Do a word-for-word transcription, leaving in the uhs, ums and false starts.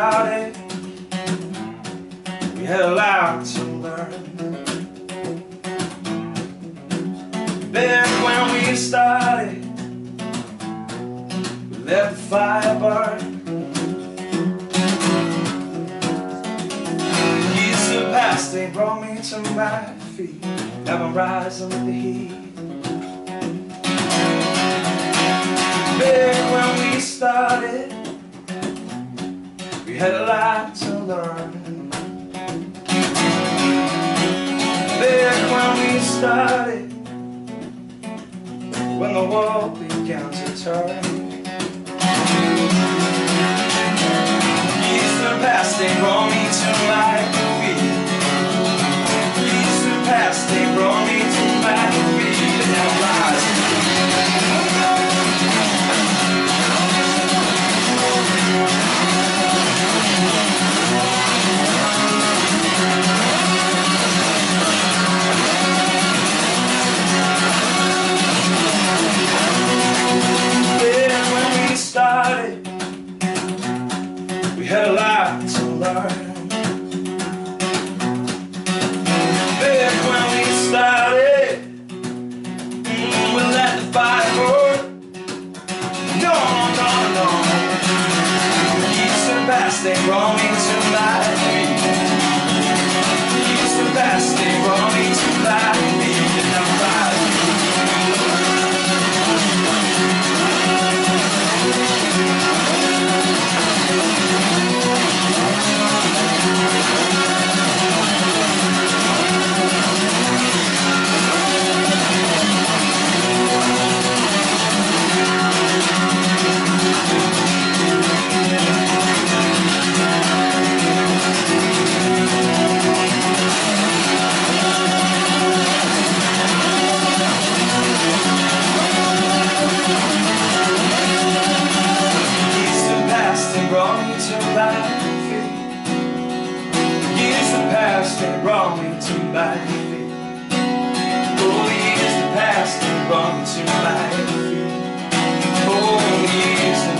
started, we had a lot to learn. Back when we started, we let the fire burn. Years have passed, they brought me to my feet. Now I'm rising with the heat. Back when we started, we had a lot to learn. Back when we started, when the world began to turn. Years have passed, they brought me to my feet. Years have passed, they brought me to my feet. And I'm rising. We had a lot to learn. Back when we started, we let the fire burn. No, no, no. Years have passed, they brought me to my feet. Years have passed, they brought me to my feet. And I'm rising. Brought me to my feet. Years have passed and brought me to my feet. Oh, years have passed and brought me to my feet. Oh, years